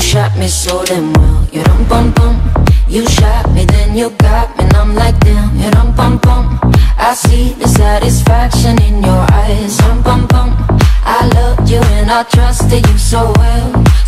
shot me so damn well. You dum bum bum. You shot me, then you got me, and I'm like damn. You dum bum bum. I see the satisfaction in your eyes. Dum bum bum. I loved you and I trusted you so well.